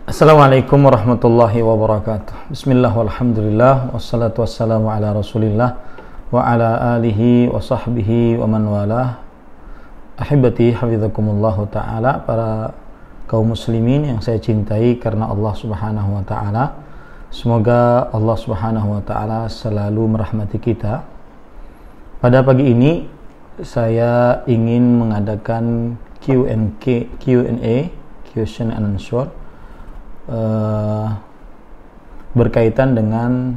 Assalamualaikum warahmatullahi wabarakatuh. Bismillah walhamdulillah wassalatu wassalamu ala rasulillah wa ala alihi wa sahbihi wa man walah. Ahibati hafizakumullahu ta'ala, para kaum muslimin yang saya cintai karena Allah subhanahu wa ta'ala. Semoga Allah subhanahu wa ta'ala selalu merahmati kita. Pada pagi ini saya ingin mengadakan Q&A, question and answer, berkaitan dengan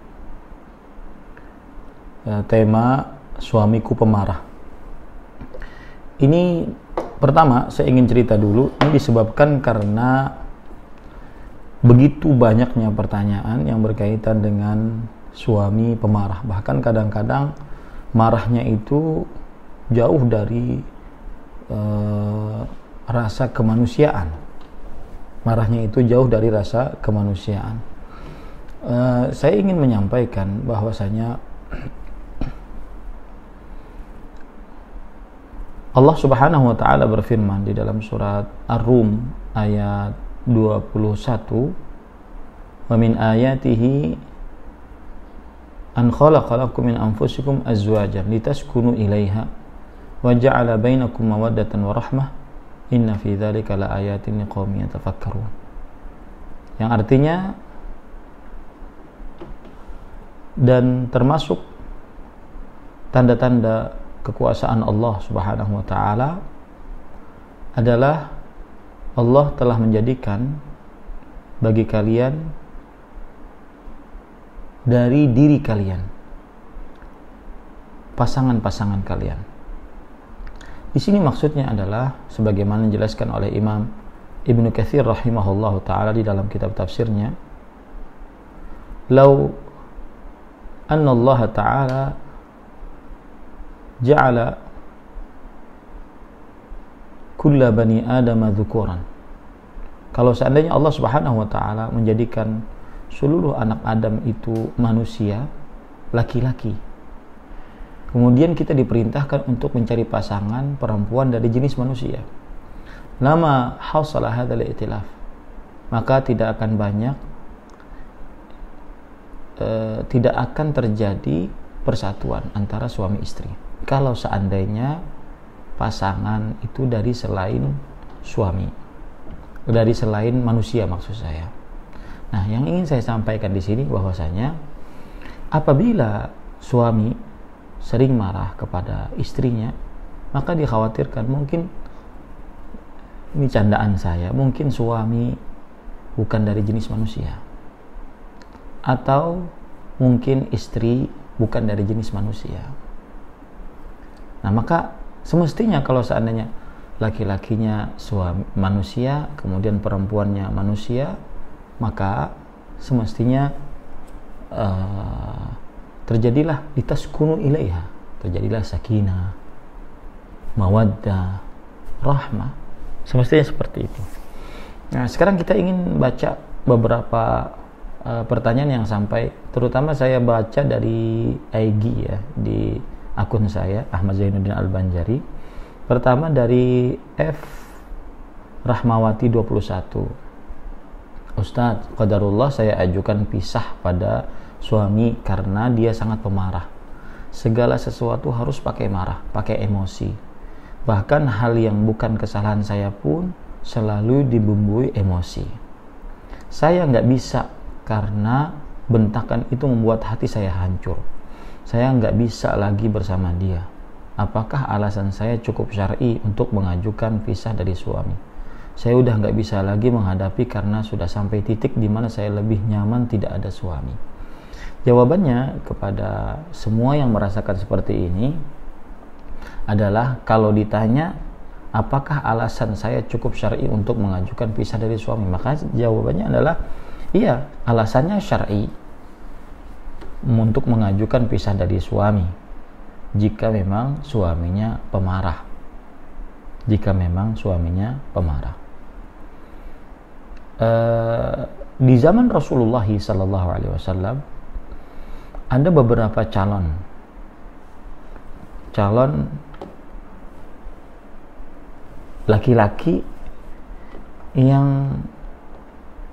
tema suamiku pemarah. Ini pertama saya ingin cerita dulu, ini disebabkan karena begitu banyaknya pertanyaan yang berkaitan dengan suami pemarah. Bahkan kadang-kadang marahnya itu jauh dari rasa kemanusiaan. Marahnya itu jauh dari rasa kemanusiaan. Saya ingin menyampaikan bahwasanya Allah subhanahu wa ta'ala berfirman di dalam surat Ar-Rum ayat 21, wa min ayatihi an khalaqa lakum min anfusikum azwajan litaskunu ilaiha wa ja'ala bainakum mawaddatan wa rahmah inna fi dzalika laayatin liqaumin yatafakkarun. Yang artinya, dan termasuk tanda-tanda kekuasaan Allah subhanahu wa ta'ala adalah Allah telah menjadikan bagi kalian dari diri kalian pasangan-pasangan kalian. Di sini maksudnya adalah sebagaimana dijelaskan oleh Imam Ibnu Katsir rahimahullahu taala di dalam kitab tafsirnya, "Lau anna Allah taala ja'ala kulla bani Adam dzukuran." Kalau seandainya Allah Subhanahu wa taala menjadikan seluruh anak Adam itu manusia laki-laki, kemudian kita diperintahkan untuk mencari pasangan perempuan dari jenis manusia, lama hasala hadzal i'tilaf, maka tidak akan terjadi persatuan antara suami istri kalau seandainya pasangan itu dari selain suami, dari selain manusia maksud saya. Nah, yang ingin saya sampaikan di sini bahwasanya apabila suami sering marah kepada istrinya, maka dikhawatirkan mungkin, ini candaan saya, mungkin suami bukan dari jenis manusia, atau mungkin istri bukan dari jenis manusia. Nah, maka semestinya kalau seandainya laki-lakinya suami manusia, kemudian perempuannya manusia, maka semestinya terjadilah litaskunu ilaiha, terjadilah sakinah, mawaddah, rahmah. Semestinya seperti itu. Nah, sekarang kita ingin baca beberapa pertanyaan yang sampai, terutama saya baca dari IG ya, di akun saya Ahmad Zainuddin Al-Banjari. Pertama dari F Rahmawati 21. Ustadz, qadarullah saya ajukan pisah pada suami karena dia sangat pemarah. Segala sesuatu harus pakai marah, pakai emosi. Bahkan hal yang bukan kesalahan saya pun selalu dibumbui emosi. Saya nggak bisa karena bentakan itu membuat hati saya hancur. Saya nggak bisa lagi bersama dia. Apakah alasan saya cukup syar'i untuk mengajukan pisah dari suami? Saya udah nggak bisa lagi menghadapi karena sudah sampai titik di mana saya lebih nyaman tidak ada suami. Jawabannya kepada semua yang merasakan seperti ini adalah, kalau ditanya apakah alasan saya cukup syar'i untuk mengajukan pisah dari suami, maka jawabannya adalah iya, alasannya syar'i untuk mengajukan pisah dari suami jika memang suaminya pemarah. Di zaman Rasulullah SAW ada beberapa calon laki-laki yang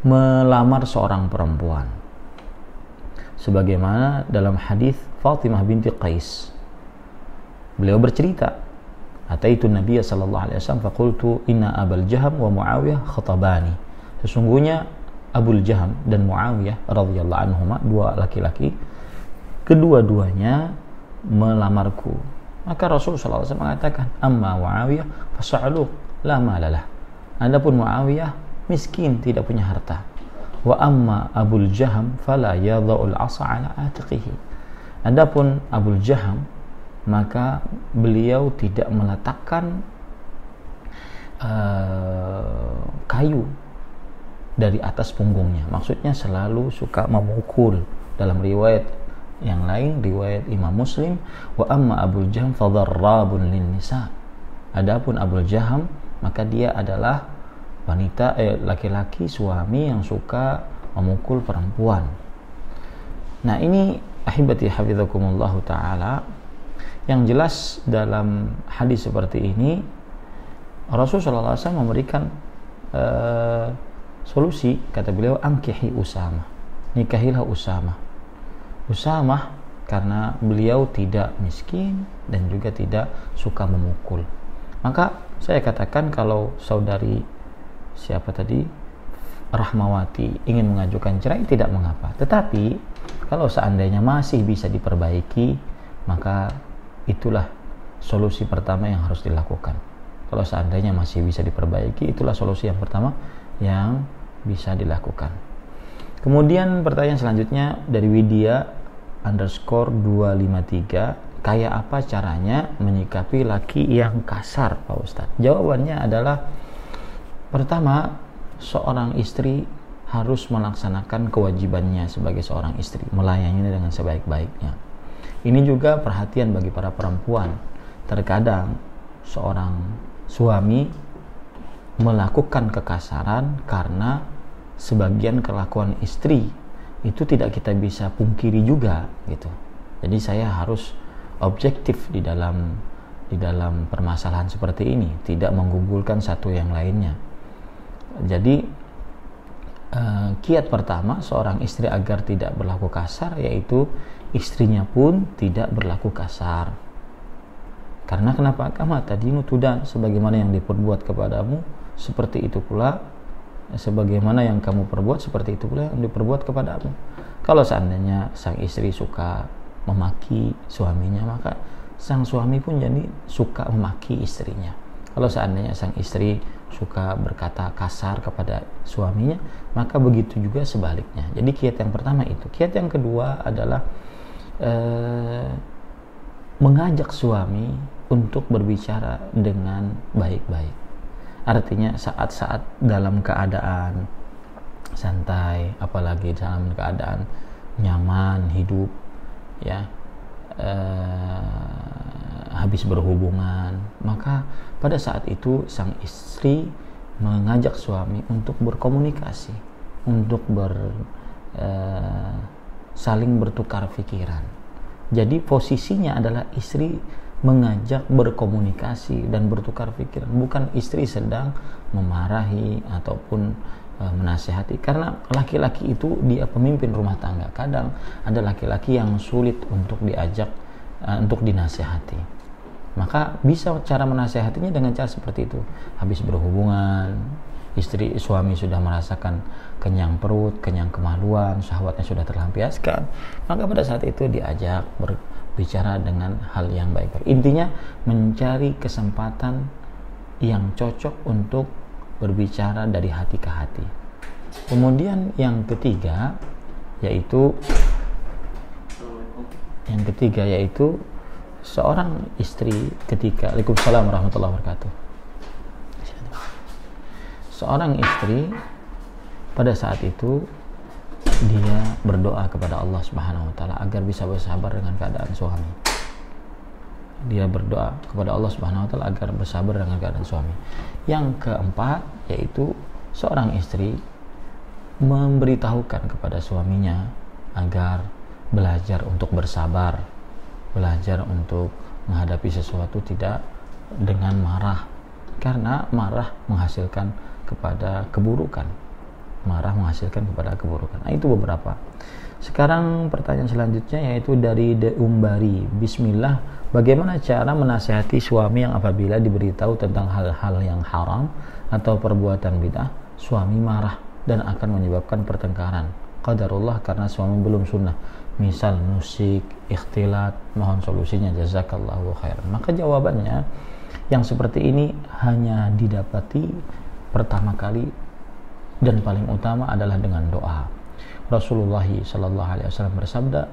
melamar seorang perempuan. Sebagaimana dalam hadis Fatimah binti Qais, beliau bercerita, ataitu Nabi sallallahu alaihi wasallam faqultu inna Abul Jaham wa Muawiyah khatabani. Sesungguhnya Abul Jaham dan Muawiyah radhiyallahu anhuma, dua laki-laki, kedua-duanya melamarku. Maka Rasul sallallahu alaihi wasallam mengatakan, amma Muawiyah fas'aluh la malalah. Adapun Muawiyah miskin, tidak punya harta. Wa amma Abul Jaham fala yadha'ul 'asa 'ala atiqihi. Adapun Abul Jaham, maka beliau tidak meletakkan kayu dari atas punggungnya. Maksudnya selalu suka memukul. Dalam riwayat yang lain, riwayat Imam Muslim, wa amma Abul Jaham fadarrabun lin nisa. Adapun Abul Jaham, maka dia adalah wanita, laki-laki, suami yang suka memukul perempuan. Nah, ini ahibati hafizakumullah ta'ala, yang jelas dalam hadis seperti ini Rasulullah SAW memberikan solusi. Kata beliau, angkihi Usamah, nikahilah Usamah. Usamah karena beliau tidak miskin dan juga tidak suka memukul. Maka saya katakan, kalau saudari siapa tadi, Rahmawati, ingin mengajukan cerai, tidak mengapa. Tetapi kalau seandainya masih bisa diperbaiki, maka itulah solusi pertama yang harus dilakukan. Kalau seandainya masih bisa diperbaiki, itulah solusi yang pertama yang bisa dilakukan. Kemudian pertanyaan selanjutnya dari Widya _253, kayak apa caranya menyikapi laki yang kasar, Pak Ustadz? Jawabannya adalah, pertama, seorang istri harus melaksanakan kewajibannya sebagai seorang istri, melayaninya dengan sebaik-baiknya. Ini juga perhatian bagi para perempuan. Terkadang seorang suami melakukan kekasaran karena sebagian kelakuan istri itu tidak kita bisa pungkiri juga gitu. Jadi saya harus objektif di dalam permasalahan seperti ini, tidak menggugulkan satu yang lainnya. Jadi kiat pertama seorang istri agar tidak berlaku kasar, yaitu istrinya pun tidak berlaku kasar. Karena kenapa? Kama tadinu tudan, sebagaimana yang diperbuat kepadamu, seperti itu pula, sebagaimana yang kamu perbuat, seperti itu pula yang diperbuat kepadamu. Kalau seandainya sang istri suka memaki suaminya, maka sang suami pun jadi suka memaki istrinya. Kalau seandainya sang istri suka berkata kasar kepada suaminya, maka begitu juga sebaliknya. Jadi kiat yang pertama itu. Kiat yang kedua adalah mengajak suami untuk berbicara dengan baik-baik. Artinya saat-saat dalam keadaan santai, apalagi dalam keadaan nyaman hidup, ya, habis berhubungan, maka pada saat itu sang istri mengajak suami untuk berkomunikasi, untuk saling bertukar pikiran. Jadi posisinya adalah istri mengajak berkomunikasi dan bertukar pikiran, bukan istri sedang memarahi ataupun menasihati. Karena laki-laki itu dia pemimpin rumah tangga. Kadang ada laki-laki yang sulit untuk diajak, untuk dinasihati. Maka bisa cara menasihatinya dengan cara seperti itu. Habis berhubungan, suami sudah merasakan kenyang perut, kenyang kemaluan, syahwatnya sudah terlampiaskan, maka pada saat itu diajak berbicara dengan hal yang baik-baik. Intinya mencari kesempatan yang cocok untuk berbicara dari hati ke hati. Kemudian yang ketiga yaitu seorang istri ketika Waalaikumsalam warahmatullahi wabarakatuh. Seorang istri pada saat itu dia berdoa kepada Allah Subhanahu wa taala agar bisa bersabar dengan keadaan suami. Dia berdoa kepada Allah Subhanahu wa taala agar bersabar dengan keadaan suami. Yang keempat yaitu seorang istri memberitahukan kepada suaminya agar belajar untuk bersabar, belajar untuk menghadapi sesuatu tidak dengan marah, karena marah menghasilkan kepada keburukan. marah menghasilkan kepada keburukan. Nah, itu beberapa. Sekarang pertanyaan selanjutnya yaitu dari De Umbari. Bismillah, bagaimana cara menasihati suami yang apabila diberitahu tentang hal-hal yang haram atau perbuatan bid'ah, suami marah dan akan menyebabkan pertengkaran? Qadarullah, karena suami belum sunnah, misal musik, ikhtilat. Mohon solusinya, jazakallahu khairan. Maka jawabannya, yang seperti ini hanya didapati pertama kali dan paling utama adalah dengan doa. Rasulullah sallallahu alaihi wasallam bersabda,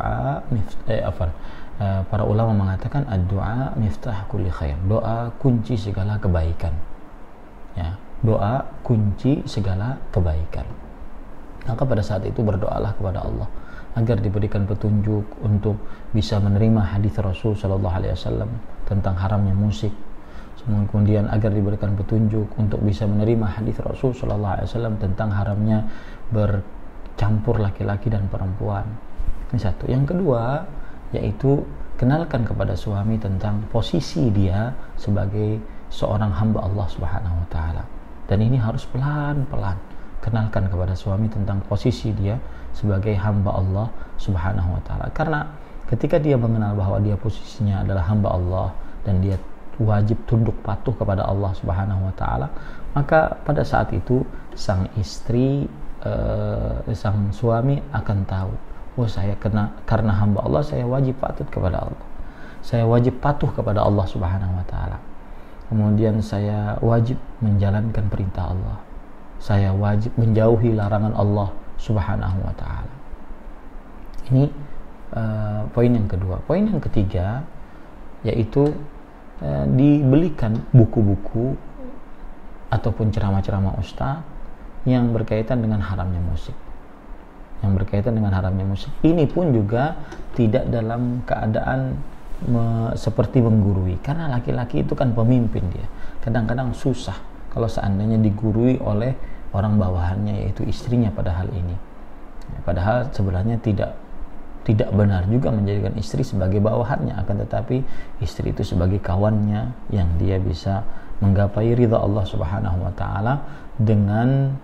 para ulama mengatakan ad-du'a miftah kulli khair. Doa kunci segala kebaikan. Ya, doa kunci segala kebaikan. Maka pada saat itu berdoalah kepada Allah agar diberikan petunjuk untuk bisa menerima hadis Rasul sallallahu alaihi wasallam tentang haramnya musik. Kemudian agar diberikan petunjuk untuk bisa menerima hadis Rasul sallallahu alaihi wasallam tentang haramnya bercampur laki-laki dan perempuan. Ini satu. Yang kedua yaitu kenalkan kepada suami tentang posisi dia sebagai seorang hamba Allah Subhanahu wa taala. Dan ini harus pelan-pelan. Kenalkan kepada suami tentang posisi dia sebagai hamba Allah Subhanahu wa taala. Karena ketika dia mengenal bahwa dia posisinya adalah hamba Allah dan dia wajib tunduk patuh kepada Allah Subhanahu wa taala, maka pada saat itu sang istri, sang suami akan tahu, oh saya karena hamba Allah, saya wajib patuh kepada Allah. Saya wajib patuh kepada Allah Subhanahu wa taala. Kemudian saya wajib menjalankan perintah Allah. Saya wajib menjauhi larangan Allah Subhanahu wa taala. Ini poin yang kedua. Poin yang ketiga yaitu dibelikan buku-buku ataupun ceramah-ceramah ustaz yang berkaitan dengan haramnya musik. Yang berkaitan dengan haramnya musik. Ini pun juga tidak dalam keadaan seperti menggurui, karena laki-laki itu kan pemimpin dia. Kadang-kadang susah kalau seandainya digurui oleh orang bawahannya, yaitu istrinya pada hal ini. Padahal sebenarnya tidak benar juga menjadikan istri sebagai bawahannya, akan tetapi istri itu sebagai kawannya yang dia bisa menggapai ridha Allah Subhanahu wa taala dengan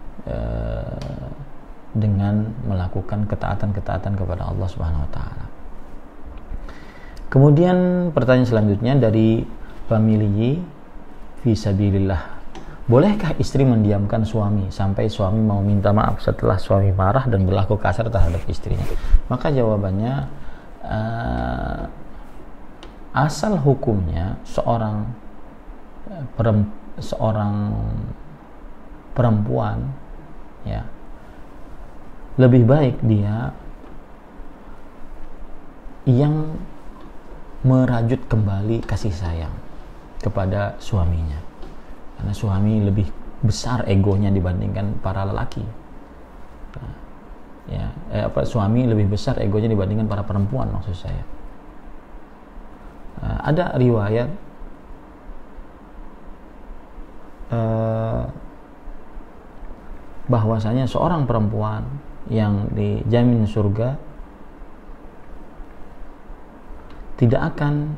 melakukan ketaatan-ketaatan kepada Allah Subhanahu wa taala. Kemudian pertanyaan selanjutnya dari Family Fisabilillah. Bolehkah istri mendiamkan suami sampai suami mau minta maaf setelah suami marah dan berlaku kasar terhadap istrinya? Maka jawabannya, asal hukumnya seorang perempuan ya lebih baik dia yang merajut kembali kasih sayang kepada suaminya. Karena suami lebih besar egonya dibandingkan para lelaki. Suami lebih besar egonya dibandingkan para perempuan, maksud saya. Ada riwayat bahwasanya seorang perempuan yang dijamin surga tidak akan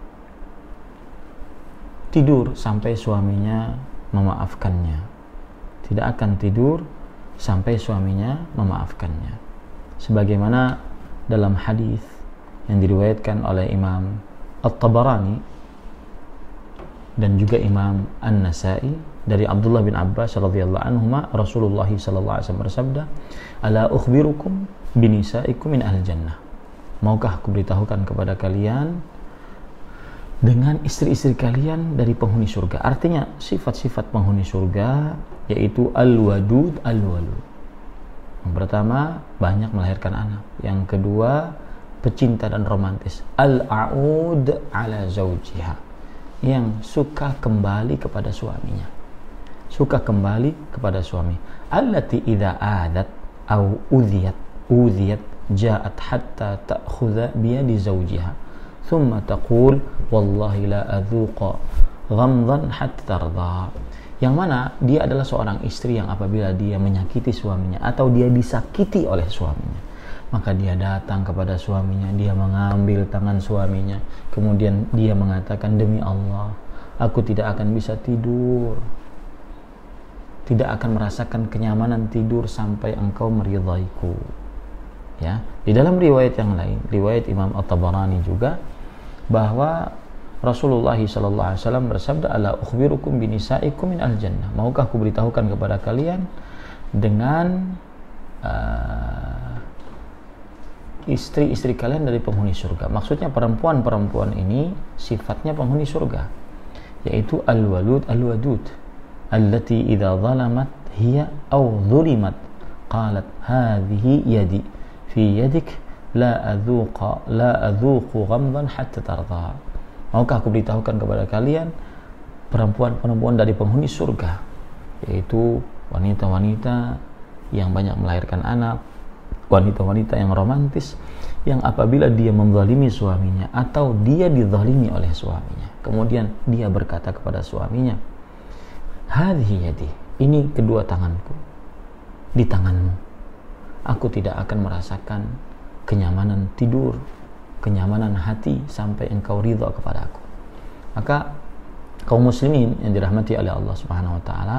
tidur sampai suaminya memaafkannya. Tidak akan tidur sampai suaminya memaafkannya. Sebagaimana dalam hadis yang diriwayatkan oleh Imam At-Tabarani dan juga Imam An-Nasai dari Abdullah bin Abbas radhiyallahu anhuma, Rasulullah sallallahu alaihi wasallam bersabda, "Ala ukhbirukum binisaikum min ahli jannah." Maukah aku beritahukan kepada kalian dengan istri-istri kalian dari penghuni surga? Artinya sifat-sifat penghuni surga yaitu al-wadud al-walud. Yang pertama, banyak melahirkan anak. Yang kedua, pecinta dan romantis. Al-a'ud ala zawjiha, yang suka kembali kepada suaminya. Suka kembali kepada suami. Allati idza adat au udhiyat ja'at hatta ta'khudha biyadi zawjiha. Thumma taqul wallahi la adzuqa ghamdan hatta tarda. Yang mana dia adalah seorang istri yang apabila dia menyakiti suaminya atau dia disakiti oleh suaminya, maka dia datang kepada suaminya, dia mengambil tangan suaminya, kemudian dia mengatakan, demi Allah, aku tidak akan bisa tidur tidak akan merasakan kenyamanan tidur sampai engkau meridaiku. Ya, di dalam riwayat yang lain, riwayat Imam At-Tabarani juga, bahwa Rasulullah SAW bersabda, ala ukhbirukum binisaikum min al-jannah, maukah aku beritahukan kepada kalian dengan istri-istri kalian dari penghuni surga. Maksudnya perempuan-perempuan ini sifatnya penghuni surga, yaitu al-walud al-wadud allati idza zalamat hiya aw zulimat qalat hadhihi yadi fi yadik la adzuqu ghamdan hatta tarda. Maukah aku beritahukan kepada kalian perempuan-perempuan dari penghuni surga, yaitu wanita-wanita yang banyak melahirkan anak, wanita-wanita yang romantis, yang apabila dia menzalimi suaminya atau dia dizalimi oleh suaminya, kemudian dia berkata kepada suaminya, hadhihi yadi, ini kedua tanganku di tanganmu, aku tidak akan merasakan kenyamanan tidur, kenyamanan hati sampai engkau ridha kepada aku. Maka kaum muslimin yang dirahmati oleh Allah Subhanahu wa taala,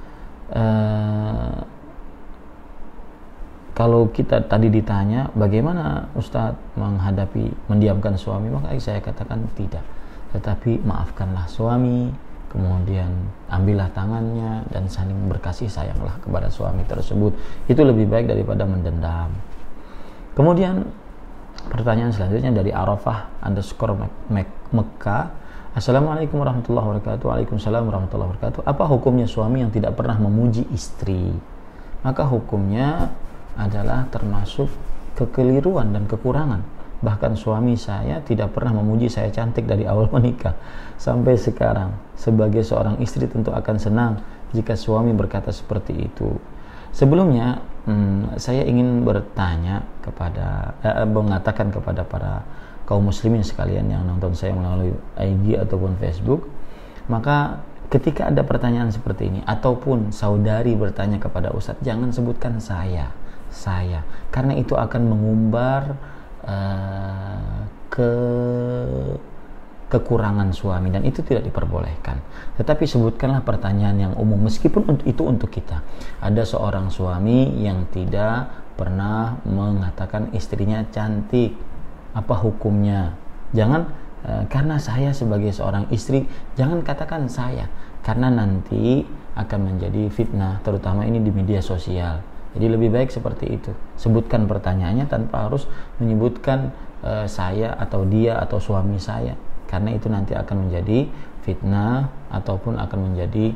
kalau kita tadi ditanya bagaimana Ustadz mendiamkan suami, maka saya katakan tidak, tetapi maafkanlah suami, kemudian ambillah tangannya dan saling berkasih sayanglah kepada suami tersebut. Itu lebih baik daripada mendendam. Kemudian pertanyaan selanjutnya dari Arafah Mekah. Assalamualaikum warahmatullahi wabarakatuh. Waalaikumsalam warahmatullahi wabarakatuh. Apa hukumnya suami yang tidak pernah memuji istri? Maka hukumnya adalah termasuk kekeliruan dan kekurangan. Bahkan suami saya tidak pernah memuji saya cantik dari awal menikah sampai sekarang. Sebagai seorang istri tentu akan senang jika suami berkata seperti itu. Sebelumnya saya ingin bertanya mengatakan kepada para kaum muslimin sekalian yang nonton saya melalui IG ataupun Facebook, maka ketika ada pertanyaan seperti ini ataupun saudari bertanya kepada Ustadz, jangan sebutkan saya, karena itu akan mengumbar kekurangan suami dan itu tidak diperbolehkan. Tetapi sebutkanlah pertanyaan yang umum, meskipun itu untuk kita. Ada seorang suami yang tidak pernah mengatakan istrinya cantik, apa hukumnya? Jangan karena saya sebagai seorang istri, jangan katakan saya, karena nanti akan menjadi fitnah, terutama ini di media sosial. Jadi lebih baik seperti itu. Sebutkan pertanyaannya tanpa harus menyebutkan saya atau dia atau suami saya, karena itu nanti akan menjadi fitnah ataupun akan menjadi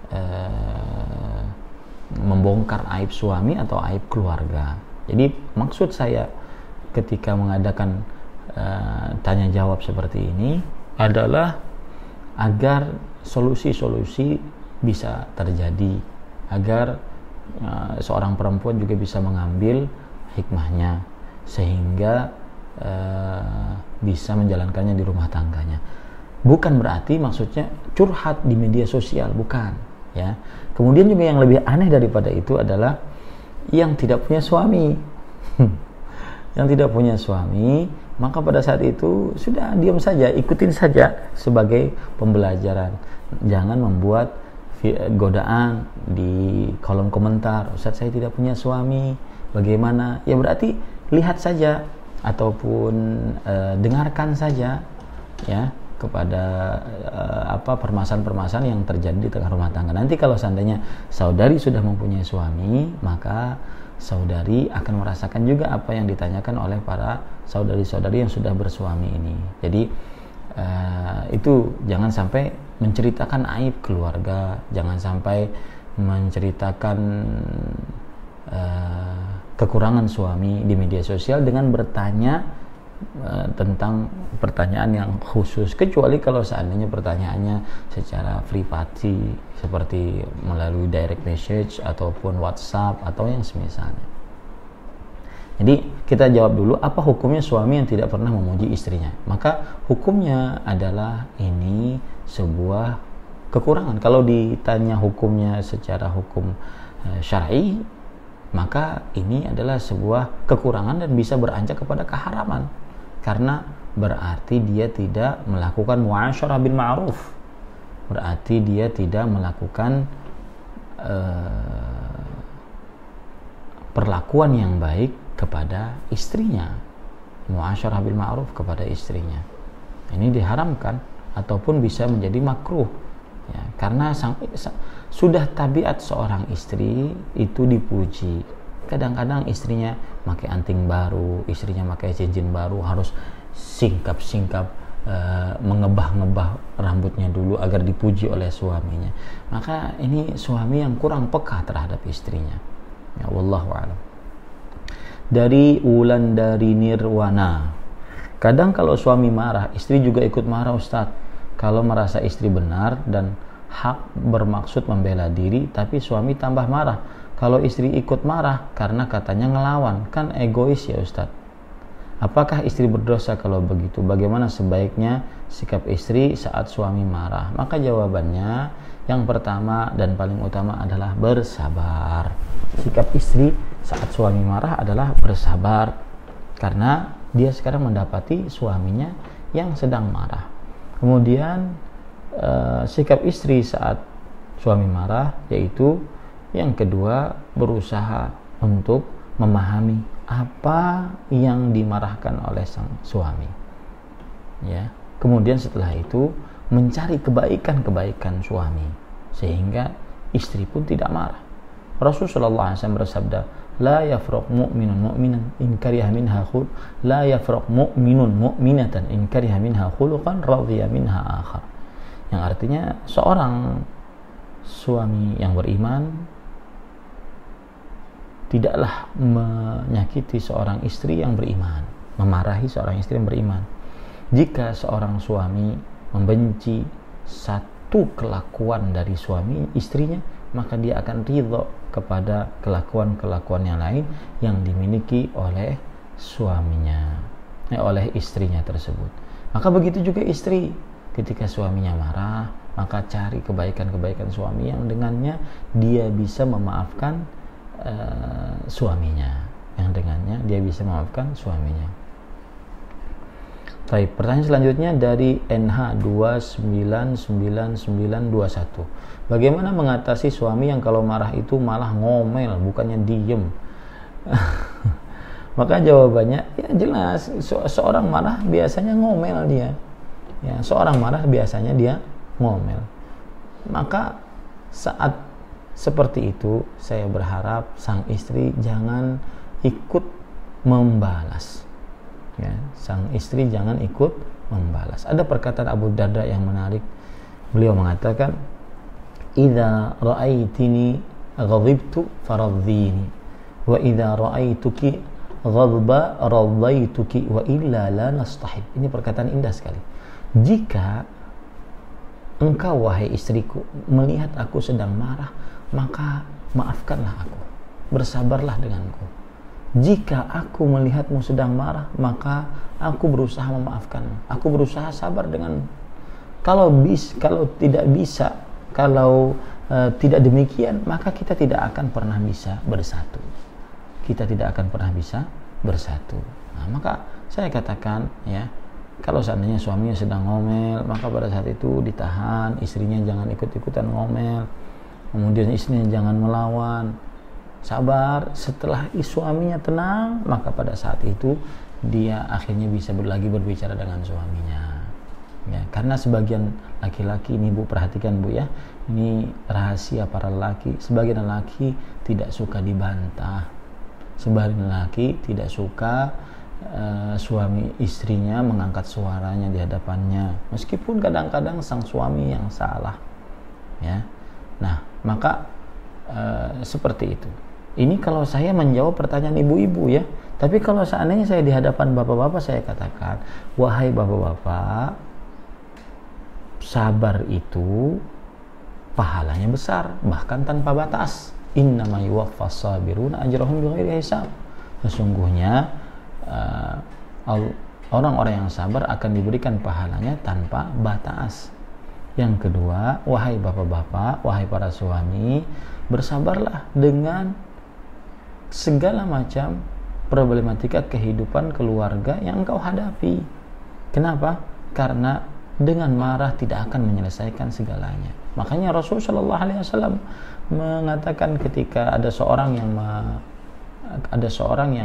membongkar aib suami atau aib keluarga. Jadi maksud saya ketika mengadakan tanya jawab seperti ini adalah agar solusi-solusi bisa terjadi, agar seorang perempuan juga bisa mengambil hikmahnya sehingga bisa menjalankannya di rumah tangganya. Bukan berarti maksudnya curhat di media sosial, bukan, ya. Kemudian juga yang lebih aneh daripada itu adalah yang tidak punya suami. Yang tidak punya suami, maka pada saat itu sudah diam saja, ikutin saja sebagai pembelajaran. Jangan membuat godaan di kolom komentar, Ustadz saya tidak punya suami, bagaimana? Ya berarti lihat saja ataupun dengarkan saja ya kepada permasalahan-permasalahan yang terjadi di tengah rumah tangga. Nanti kalau seandainya saudari sudah mempunyai suami, maka saudari akan merasakan juga apa yang ditanyakan oleh para saudari-saudari yang sudah bersuami ini. Jadi itu jangan sampai menceritakan aib keluarga, jangan sampai menceritakan kekurangan suami di media sosial dengan bertanya tentang pertanyaan yang khusus, kecuali kalau seandainya pertanyaannya secara privasi seperti melalui direct message ataupun WhatsApp atau yang semisalnya. Jadi kita jawab dulu, apa hukumnya suami yang tidak pernah memuji istrinya? Maka hukumnya adalah ini sebuah kekurangan. Kalau ditanya hukumnya secara hukum syar'i, maka ini adalah sebuah kekurangan dan bisa beranjak kepada keharaman, karena berarti dia tidak melakukan muasyarah bil ma'ruf, berarti dia tidak melakukan perlakuan yang baik kepada istrinya, muasyarah bil ma'ruf kepada istrinya. Ini diharamkan ataupun bisa menjadi makruh, ya, karena sudah tabiat seorang istri itu dipuji. Kadang-kadang istrinya pakai anting baru, istrinya pakai cincin baru, harus singkap-singkap, mengebah-ngebah rambutnya dulu agar dipuji oleh suaminya. Maka ini suami yang kurang peka terhadap istrinya. Ya, wallahu a'lam. Dari Wulandari Nirwana, kadang kalau suami marah, istri juga ikut marah, Ustadz. Kalau merasa istri benar dan hak bermaksud membela diri, tapi suami tambah marah. Kalau istri ikut marah karena katanya ngelawan, kan egois ya Ustadz. Apakah istri berdosa kalau begitu? Bagaimana sebaiknya sikap istri saat suami marah? Maka jawabannya yang pertama dan paling utama adalah bersabar. Sikap istri saat suami marah adalah bersabar, karena dia sekarang mendapati suaminya yang sedang marah. Kemudian sikap istri saat suami marah yaitu yang kedua, berusaha untuk memahami apa yang dimarahkan oleh sang suami, ya. Kemudian setelah itu mencari kebaikan-kebaikan suami sehingga istri pun tidak marah. Rasulullah SAW bersabda, la yafraq mu'minun mu'minan in kariha minha khul la yafraq mu'minun mu'minatan in kariha minha khuluqan radhiya minha akhar. Yang artinya seorang suami yang beriman tidaklah menyakiti seorang istri yang beriman, memarahi seorang istri yang beriman. Jika seorang suami membenci satu kelakuan dari suami istrinya, maka dia akan ridho kepada kelakuan-kelakuan yang lain yang dimiliki oleh suaminya, oleh istrinya tersebut. Maka begitu juga istri, ketika suaminya marah, maka cari kebaikan-kebaikan suami yang dengannya dia bisa memaafkan suaminya, yang dengannya dia bisa memaafkan suaminya. Baik, pertanyaan selanjutnya dari NH299921. Bagaimana mengatasi suami yang kalau marah itu malah ngomel, bukannya diem? Maka jawabannya ya jelas, seorang marah biasanya ngomel dia. Ya, seorang marah biasanya dia ngomel. Maka saat seperti itu, saya berharap sang istri jangan ikut membalas. Ya, sang istri jangan ikut membalas. Ada perkataan Abu Darda yang menarik. Beliau mengatakan, "Idza ra'aitini ghadibtu faradzini, wa idza ra'aituki ghadba radzaituki, wa illa la nastahib." Ini perkataan indah sekali. Jika engkau wahai istriku melihat aku sedang marah, maka maafkanlah aku, bersabarlah denganku. Jika aku melihatmu sedang marah, maka aku berusaha memaafkanmu, aku berusaha sabar denganmu. Kalau tidak bisa, kalau tidak demikian, maka kita tidak akan pernah bisa bersatu. Kita tidak akan pernah bisa bersatu. Nah, maka saya katakan, ya, kalau seandainya suaminya sedang ngomel, maka pada saat itu ditahan, istrinya jangan ikut-ikutan ngomel. Kemudian istrinya jangan melawan, sabar. Setelah suaminya tenang, maka pada saat itu dia akhirnya bisa lagi berbicara dengan suaminya. Ya, karena sebagian laki-laki ini Bu, perhatikan Bu ya, ini rahasia para laki. Sebagian laki tidak suka dibantah, sebagian laki tidak suka suami istrinya mengangkat suaranya di hadapannya, meskipun kadang-kadang sang suami yang salah. Ya, nah maka seperti itu. Ini kalau saya menjawab pertanyaan ibu-ibu ya. Tapi kalau seandainya saya di hadapan bapak-bapak, saya katakan, wahai bapak-bapak, sabar itu pahalanya besar, bahkan tanpa batas. Innama yuwaffas sabiruna ajrahum bighairi hisab. Sesungguhnya orang-orang yang sabar akan diberikan pahalanya tanpa batas. Yang kedua, wahai bapak-bapak, wahai para suami, bersabarlah dengan segala macam problematika kehidupan keluarga yang engkau hadapi. Kenapa? Karena dengan marah tidak akan menyelesaikan segalanya. Makanya Rasulullah SAW mengatakan ketika ada seorang yang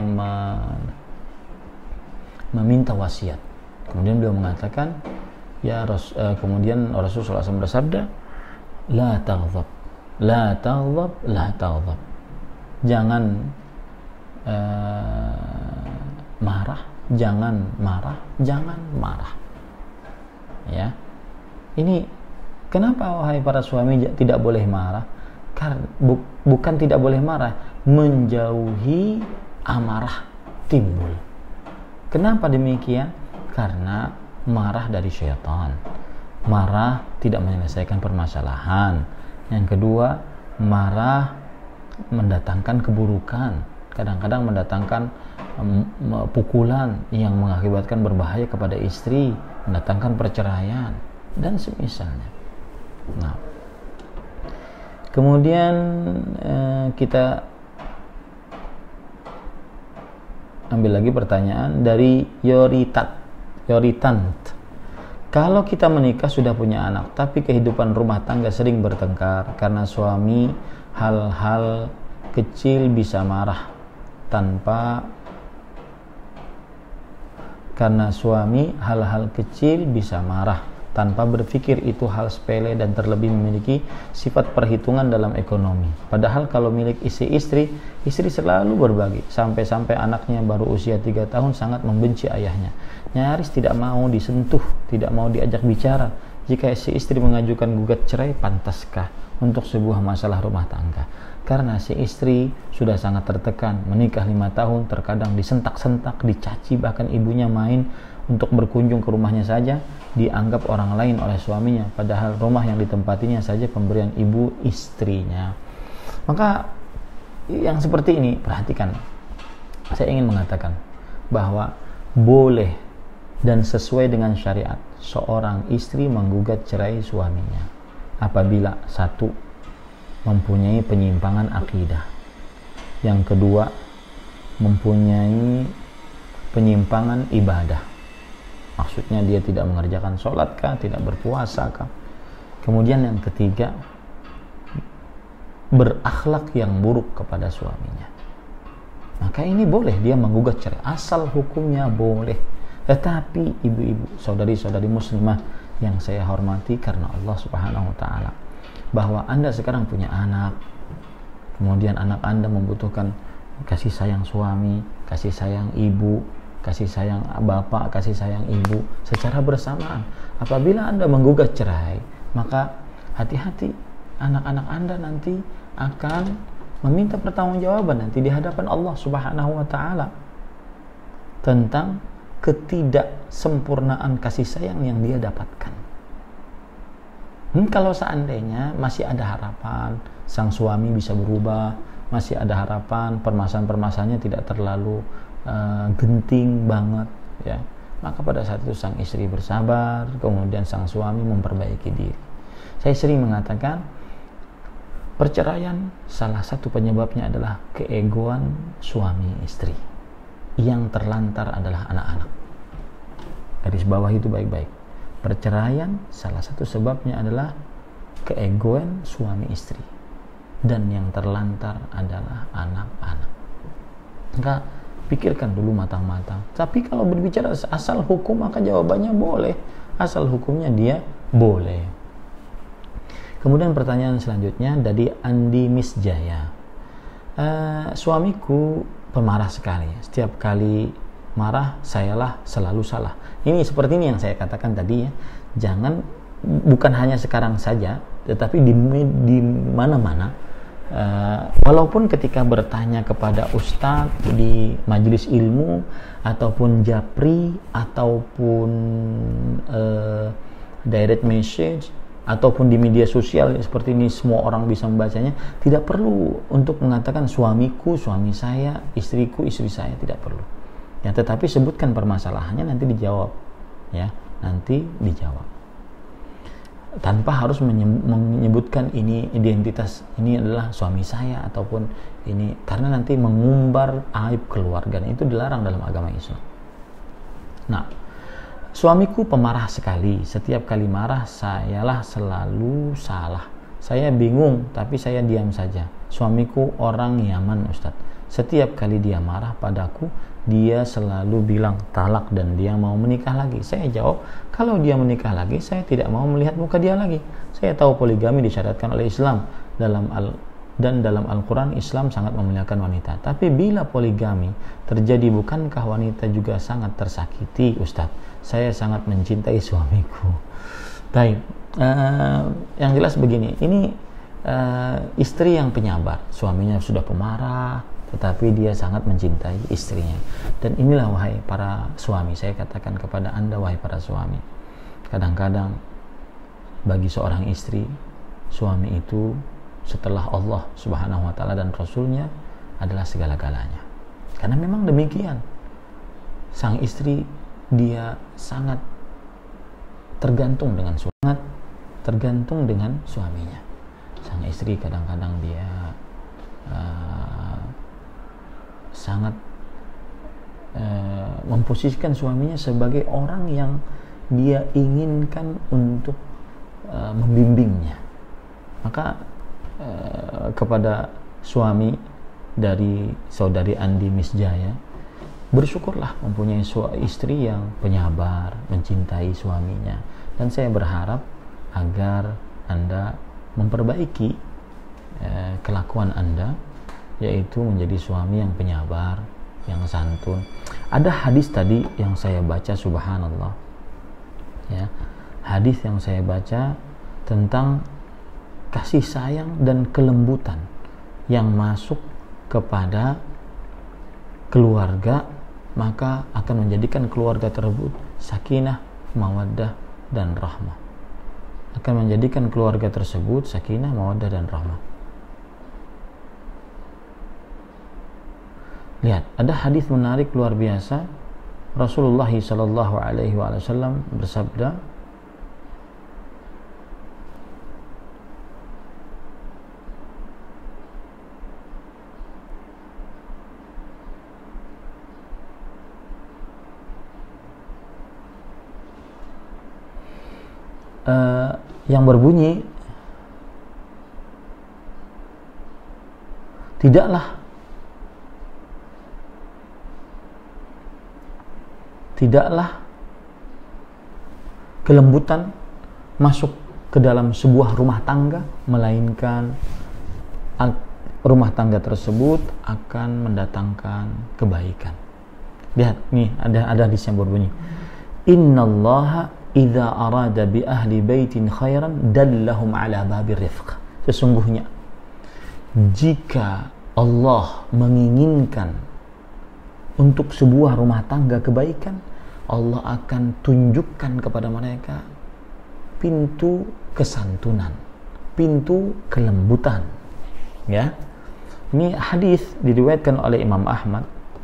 meminta wasiat. Kemudian beliau mengatakan, kemudian Rasulullah SAW bersabda, la taghdab, la taghdab, la taghdab. Jangan marah, jangan marah, jangan marah. Ya. Ini kenapa wahai para suami tidak boleh marah? Karena bukan tidak boleh marah, menjauhi amarah timbul. Kenapa demikian? Karena marah dari syaitan. Marah tidak menyelesaikan permasalahan. Yang kedua, marah mendatangkan keburukan. Kadang-kadang mendatangkan pukulan yang mengakibatkan berbahaya kepada istri, mendatangkan perceraian dan semisalnya. Nah, kemudian kita ambil lagi pertanyaan dari Yoritant. Kalau kita menikah sudah punya anak, tapi kehidupan rumah tangga sering bertengkar karena suami hal-hal kecil bisa marah tanpa berpikir itu hal sepele dan terlebih memiliki sifat perhitungan dalam ekonomi. Padahal kalau milik istri selalu berbagi. Sampai-sampai anaknya baru usia 3 tahun sangat membenci ayahnya. Nyaris tidak mau disentuh, tidak mau diajak bicara. Jika si istri mengajukan gugat cerai, pantaskah untuk sebuah masalah rumah tangga? Karena si istri sudah sangat tertekan, menikah 5 tahun, terkadang disentak-sentak, dicaci, bahkan ibunya main untuk berkunjung ke rumahnya saja dianggap orang lain oleh suaminya, padahal rumah yang ditempatinya saja pemberian ibu istrinya. Maka yang seperti ini, perhatikan, saya ingin mengatakan bahwa boleh dan sesuai dengan syariat seorang istri menggugat cerai suaminya apabila satu, mempunyai penyimpangan akidah, yang kedua, mempunyai penyimpangan ibadah. Maksudnya dia tidak mengerjakan sholat kah, tidak berpuasa kah. Kemudian yang ketiga, berakhlak yang buruk kepada suaminya. Maka ini boleh dia menggugat cerai, asal hukumnya boleh. Tetapi ibu-ibu, saudari-saudari muslimah yang saya hormati karena Allah Subhanahu wa taala, bahwa Anda sekarang punya anak, kemudian anak Anda membutuhkan kasih sayang suami, kasih sayang ibu, kasih sayang bapak, kasih sayang ibu secara bersamaan. Apabila Anda menggugat cerai, maka hati-hati, anak-anak Anda nanti akan meminta pertanggungjawaban nanti di hadapan Allah Subhanahu wa taala tentang ketidaksempurnaan kasih sayang yang dia dapatkan. Kalau seandainya masih ada harapan sang suami bisa berubah, masih ada harapan permasalahan-permasalahannya tidak terlalu genting banget, ya, maka pada saat itu sang istri bersabar, kemudian sang suami memperbaiki diri. Saya sering mengatakan perceraian salah satu penyebabnya adalah keegoan suami istri, yang terlantar adalah anak-anak. Garis bawah itu baik-baik. Perceraian salah satu sebabnya adalah keegoan suami istri, dan yang terlantar adalah anak-anak. Maka pikirkan dulu matang-matang. Tapi kalau berbicara asal hukum, maka jawabannya boleh. Asal hukumnya dia boleh. Kemudian pertanyaan selanjutnya dari Andi Misjaya. Suamiku pemarah sekali. Setiap kali marah, sayalah selalu salah. Ini seperti ini yang saya katakan tadi, ya. Jangan, bukan hanya sekarang saja, tetapi di mana-mana. Walaupun ketika bertanya kepada ustadz di majelis ilmu ataupun japri ataupun direct message ataupun di media sosial seperti ini, semua orang bisa membacanya, tidak perlu untuk mengatakan suamiku, suami saya, istriku, istri saya, tidak perlu, ya. Tetapi sebutkan permasalahannya, nanti dijawab, ya, nanti dijawab tanpa harus menyebutkan ini identitas, ini adalah suami saya ataupun ini, karena nanti mengumbar aib keluarga, dan itu dilarang dalam agama Islam. Nah, suamiku pemarah sekali, setiap kali marah sayalah selalu salah. Saya bingung, tapi saya diam saja. Suamiku orang Yaman, Ustadz. Setiap kali dia marah padaku, dia selalu bilang talak dan dia mau menikah lagi. Saya jawab, kalau dia menikah lagi, saya tidak mau melihat muka dia lagi. Saya tahu poligami disyariatkan oleh Islam dalam Al-Quran. Islam sangat memuliakan wanita. Tapi bila poligami terjadi, bukankah wanita juga sangat tersakiti, Ustadz? Saya sangat mencintai suamiku. Baik, yang jelas begini, ini istri yang penyabar, suaminya sudah pemarah, tetapi dia sangat mencintai istrinya. Dan inilah wahai para suami, saya katakan kepada Anda wahai para suami, kadang-kadang bagi seorang istri, suami itu setelah Allah Subhanahu wa Ta'ala dan Rasulnya adalah segala-galanya. Karena memang demikian, sang istri dia sangat tergantung dengan suaminya. Sang istri kadang-kadang dia sangat memposisikan suaminya sebagai orang yang dia inginkan untuk membimbingnya. Maka kepada suami dari saudari Andi Misjaya, bersyukurlah mempunyai istri yang penyabar, mencintai suaminya. Dan saya berharap agar Anda memperbaiki kelakuan Anda, yaitu menjadi suami yang penyabar, yang santun. Ada hadis tadi yang saya baca, subhanallah, ya, hadis yang saya baca tentang kasih sayang dan kelembutan yang masuk kepada keluarga, maka akan menjadikan keluarga tersebut sakinah, mawaddah, dan rahmah. Akan menjadikan keluarga tersebut sakinah, mawaddah, dan rahmah. Lihat, ada hadis menarik luar biasa. Rasulullah sallallahu alaihi wasallam bersabda, yang berbunyi, tidaklah kelembutan masuk ke dalam sebuah rumah tangga, melainkan rumah tangga tersebut akan mendatangkan kebaikan. Lihat, nih ada hadis yang berbunyi, innallaha idza arada bi ahli baitin khairan dallahum ala babir rifq. Sesungguhnya jika Allah menginginkan untuk sebuah rumah tangga kebaikan, Allah akan tunjukkan kepada mereka pintu kesantunan, pintu kelembutan. Ya, ini hadis diriwayatkan oleh Imam Ahmad.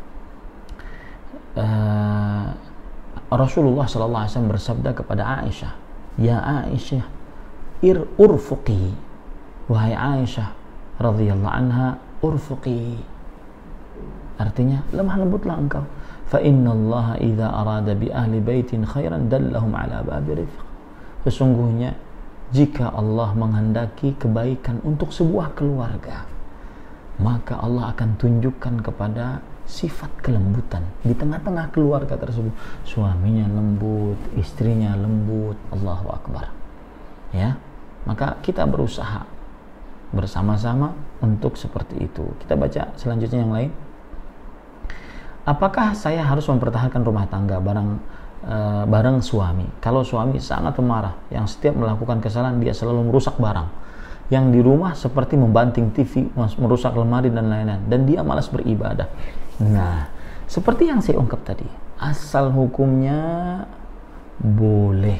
Rasulullah sallallahu alaihi wasallam bersabda kepada Aisyah, "Ya Aisyah, urfuqi." Wahai Aisyah radhiyallahu anha, urfuqi. Artinya, lemah lembutlah engkau. Fa innallaha idza arada bi ahli baitin khairan dallahum ala babi rifq. Sesungguhnya jika Allah menghendaki kebaikan untuk sebuah keluarga, maka Allah akan tunjukkan kepada sifat kelembutan di tengah-tengah keluarga tersebut. Suaminya lembut, istrinya lembut. Allahu Akbar. Ya, maka kita berusaha bersama-sama untuk seperti itu. Kita baca selanjutnya yang lain. Apakah saya harus mempertahankan rumah tangga bareng suami? Kalau suami sangat pemarah, yang setiap melakukan kesalahan dia selalu merusak barang, yang di rumah seperti membanting TV, merusak lemari dan lain-lain, dan dia malas beribadah. Nah, seperti yang saya ungkap tadi, asal hukumnya boleh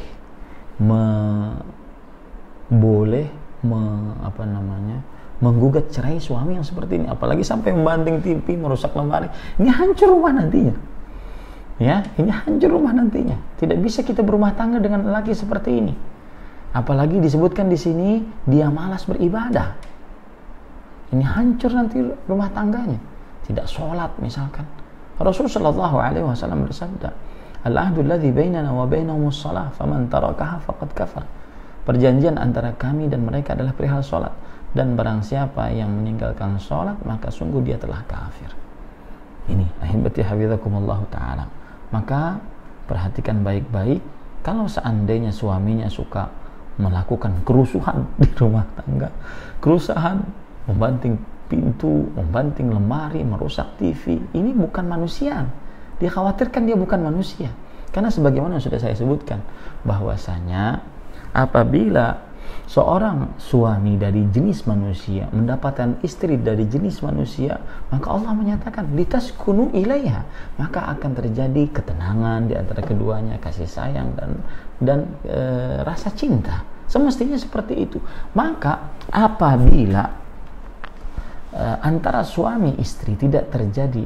menggugat cerai suami yang seperti ini, apalagi sampai membanting TV, merusak lemari. Ini hancur rumah nantinya. Ya, ini hancur rumah nantinya. Tidak bisa kita berumah tangga dengan lelaki seperti ini. Apalagi disebutkan di sini dia malas beribadah. Ini hancur nanti rumah tangganya. Tidak sholat misalkan. Rasulullah sallallahu alaihi wasallam bersabda, "Al-ahdu alladhi bainana wa bainahum as-salah, faman tarakaha faqad kafar." Perjanjian antara kami dan mereka adalah perihal sholat, dan barang siapa yang meninggalkan sholat maka sungguh dia telah kafir. Ini ahibati hafizakumullah ta'ala. Maka perhatikan baik-baik, kalau seandainya suaminya suka melakukan kerusuhan di rumah tangga, kerusuhan, membanting pintu, membanting lemari, merusak TV, ini bukan manusia. Dia khawatirkan dia bukan manusia. Karena sebagaimana sudah saya sebutkan, bahwasanya apabila seorang suami dari jenis manusia mendapatkan istri dari jenis manusia, maka Allah menyatakan litaskunu ilaiha, maka akan terjadi ketenangan di antara keduanya, kasih sayang dan rasa cinta. Semestinya seperti itu. Maka apabila antara suami istri tidak terjadi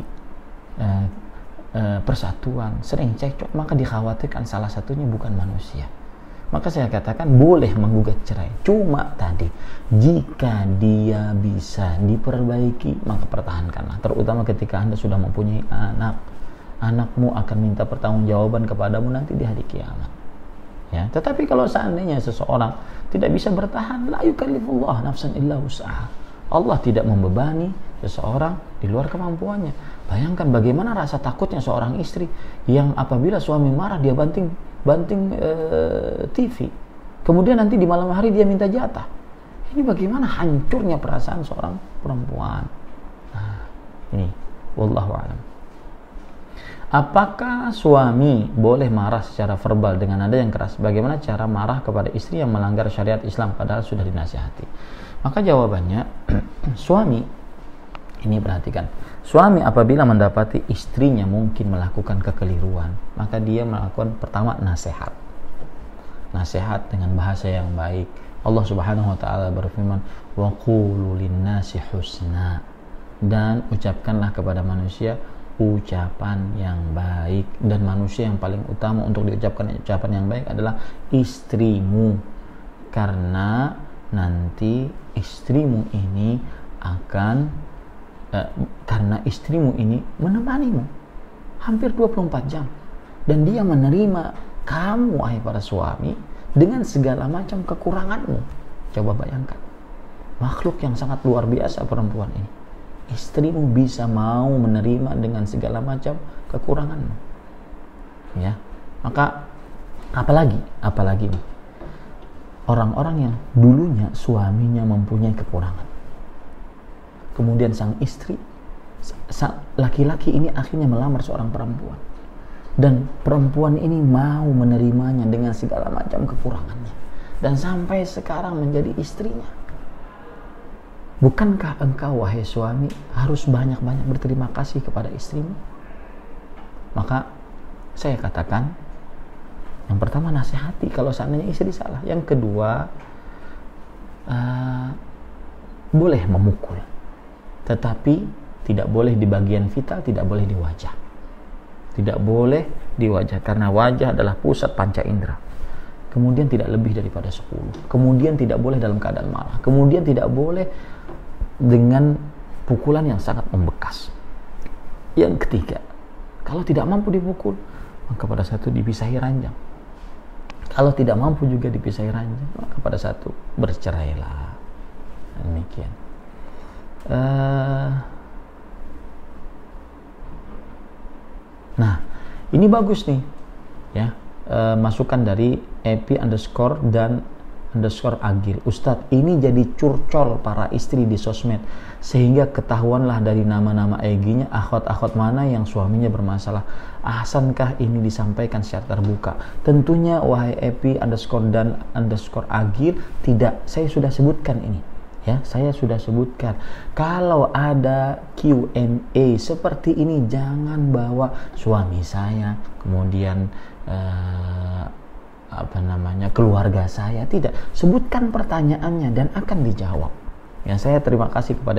persatuan, sering cekcok, maka dikhawatirkan salah satunya bukan manusia. Maka saya katakan boleh menggugat cerai. Cuma tadi, jika dia bisa diperbaiki, maka pertahankanlah. Terutama ketika Anda sudah mempunyai anak. Anakmu akan minta pertanggungjawaban kepadamu nanti di hari kiamat. Ya, tetapi kalau seandainya seseorang tidak bisa bertahan, la yukallifullah nafsan illa wus'aha. Allah tidak membebani seseorang di luar kemampuannya. Bayangkan bagaimana rasa takutnya seorang istri yang apabila suami marah dia banting TV, kemudian nanti di malam hari dia minta jatah. Ini bagaimana hancurnya perasaan seorang perempuan. Nah, ini wallahu a'lam. Apakah suami boleh marah secara verbal dengan nada yang keras? Bagaimana cara marah kepada istri yang melanggar syariat Islam padahal sudah dinasihati? Maka jawabannya, suami, ini perhatikan, suami apabila mendapati istrinya mungkin melakukan kekeliruan, maka dia melakukan pertama nasihat dengan bahasa yang baik. Allah Subhanahu wa taala berfirman, wa qulu linnasi husna, dan ucapkanlah kepada manusia ucapan yang baik. Dan manusia yang paling utama untuk diucapkan ucapan yang baik adalah istrimu, karena nanti istrimu ini akan karena istrimu ini menemanimu hampir 24 jam dan dia menerima kamu, wahai para suami, dengan segala macam kekuranganmu. Coba bayangkan, makhluk yang sangat luar biasa perempuan ini. Istrimu bisa mau menerima dengan segala macam kekuranganmu, ya. Maka apalagi orang-orang yang dulunya suaminya mempunyai kekurangan, kemudian sang istri, laki-laki ini akhirnya melamar seorang perempuan, dan perempuan ini mau menerimanya dengan segala macam kekurangannya, dan sampai sekarang menjadi istrinya. Bukankah engkau, wahai suami, harus banyak-banyak berterima kasih kepada istrimu? Maka saya katakan, yang pertama nasihati kalau seandainya istri salah. Yang kedua, boleh memukul, tetapi tidak boleh di bagian vital, tidak boleh di wajah. Tidak boleh di wajah, karena wajah adalah pusat panca indera. Kemudian tidak lebih daripada 10. Kemudian tidak boleh dalam keadaan marah. Kemudian tidak boleh dengan pukulan yang sangat membekas. Yang ketiga, kalau tidak mampu dipukul, maka pada satu dipisahi ranjang. Kalau tidak mampu juga dipisahi ranjang, maka pada satu bercerailah. Demikian. Nah, ini bagus nih, ya. Masukan dari _dan_agil. Ustadz, ini jadi curcol para istri di sosmed, sehingga ketahuanlah dari nama-nama EG-nya akhwat-akhwat mana yang suaminya bermasalah. Ahsankah ini disampaikan secara terbuka? Tentunya wahai _dan_agil, tidak. Saya sudah sebutkan ini. Ya, saya sudah sebutkan. Kalau ada Q&A seperti ini, jangan bawa suami saya, kemudian keluarga saya. Tidak, sebutkan pertanyaannya dan akan dijawab. Ya, saya terima kasih kepada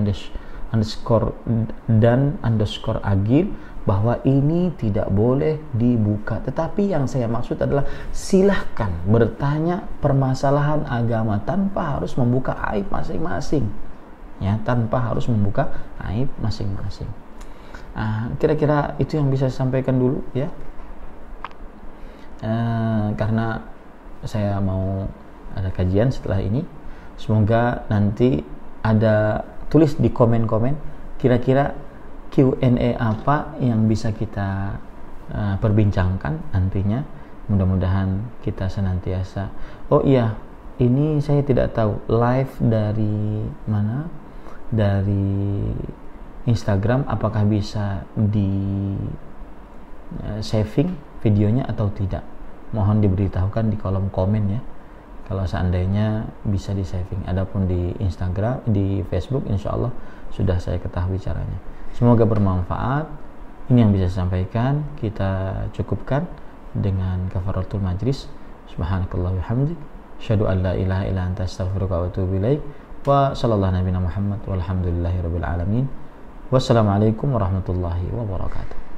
_dan_agil bahwa ini tidak boleh dibuka. Tetapi yang saya maksud adalah silahkan bertanya permasalahan agama tanpa harus membuka aib masing-masing. Ya, tanpa harus membuka aib masing-masing. Kira-kira itu yang bisa saya sampaikan dulu, ya. Karena saya mau ada kajian setelah ini. Semoga nanti ada tulis di komen-komen kira-kira Q&A apa yang bisa kita perbincangkan nantinya. Mudah-mudahan kita senantiasa. Oh iya, ini saya tidak tahu live dari mana, dari Instagram, apakah bisa di saving videonya atau tidak. Mohon diberitahukan di kolom komen ya, kalau seandainya bisa di saving. Adapun di Instagram, di Facebook, insya Allah sudah saya ketahui caranya. Semoga bermanfaat. Ini yang bisa saya sampaikan. Kita cukupkan dengan kafaratul majlis. Subhanakallah wa hamdik, asyhadu an la ilaha illa anta, astaghfiruka wa atubu ilaik. Wa sallallahu nabiyana Muhammad walhamdulillahi rabbil alamin. Wassalamualaikum warahmatullahi wabarakatuh.